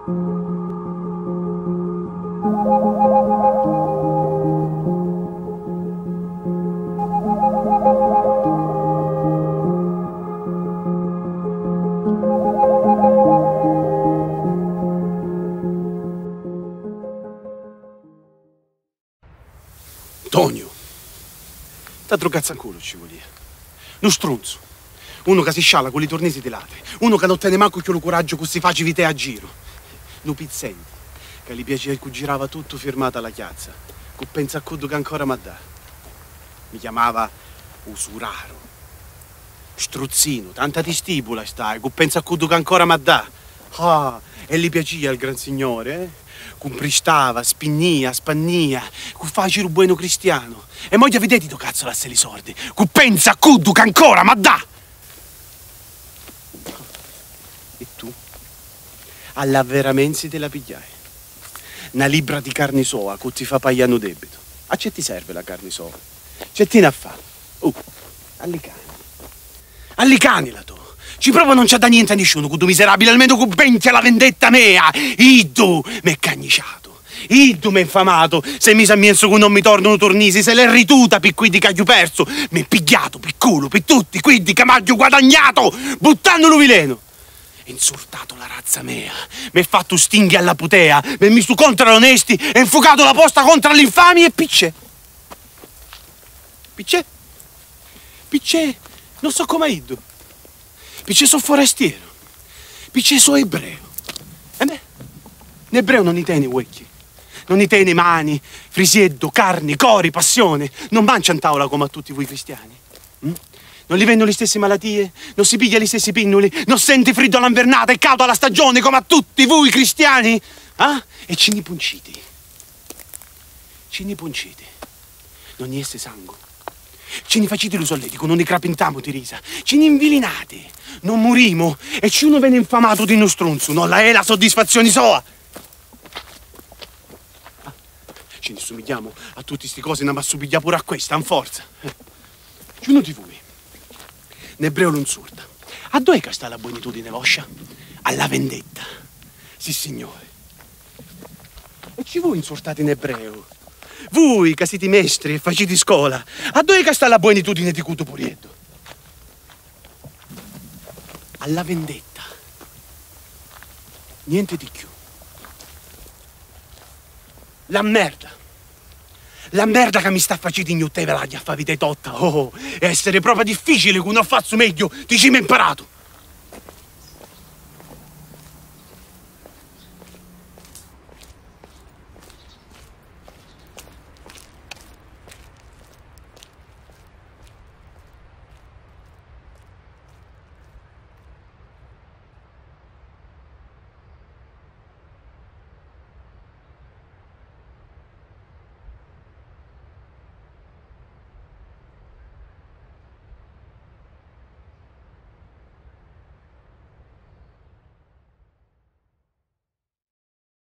Tonio, t'altro cazzancolo ci vuol dire. Uno strunzo, uno che si sciala con i tornesi di latte, uno che non tiene manco più lo coraggio che si face vite a giro. No pizzenti, che gli piaceva che girava tutto firmato alla chiazza, con pensa a coddo che ancora m'ha da. Mi chiamava usuraro, struzzino, tanta ti stipula stai, con pensa a coddo che ancora m'ha da. Ah, e gli piaceva il gran signore, eh? Compristava, spinnia, spannia, cu facile un buono cristiano. E mo' gli vedete do cazzo lasse li sordi, cu pensa a cuddu che ancora ma da! E tu? Alla veramente te la pigliai. Una libra di carne soa, che ti fa pagliano debito. A che ti serve la carne soa? C'è ti ne fa? Alli cani. Alli cani la tu. Ci provo non c'è da niente a nessuno, cu tu miserabile, almeno cu benti alla vendetta mea. Iddu m'è cagniciato, iddu m'è infamato, se mi sa mienso che non mi tornano tornisi, se l'è rituta per quelli che ho perso, m'è pigliato per culo, per tutti quelli che m'ho guadagnato, buttandolo vileno. Insultato la razza mea, m'è fatto stinghi alla putea, m'è messo contro l'onesti, e infuocato la posta contro l'infami e piccè. Piccè? Piccè, non so come iddu. Piccè so forestiero, piccè so ebreo. E beh, in ebreo non ne tiene uecchi, non ne tiene mani, frisieddo, carni, cori, passione. Non mangia in tavola come a tutti voi cristiani. Non gli vengono le stesse malattie, non si piglia gli stessi pinnoli, non senti freddo all'invernata e caldo alla stagione come a tutti voi cristiani. Ah? E cini punciti, non niente sangue. Ce ne facete lo solletico, non ne crapintiamo di risa. Ce ne invilinate, non morimo e ci uno viene infamato di uno stronzo. Non la è la soddisfazione soa. Ce ne somigliamo a tutte queste cose, ma assomiglia pure a questa, in forza. Ci uno di voi, in ebreo non surda. A dove che sta la buonitudine vostra? Alla vendetta. Sì, signore. E ci voi insortate in ebreo? Voi che siete mestri e facete scuola, a dove che sta la buonitudine di cuto purietto? Alla vendetta. Niente di più. La merda. La merda che mi sta facendo ignottare la gli affavite totta. Oh, essere proprio difficile che uno faccio meglio, dici mi imparato.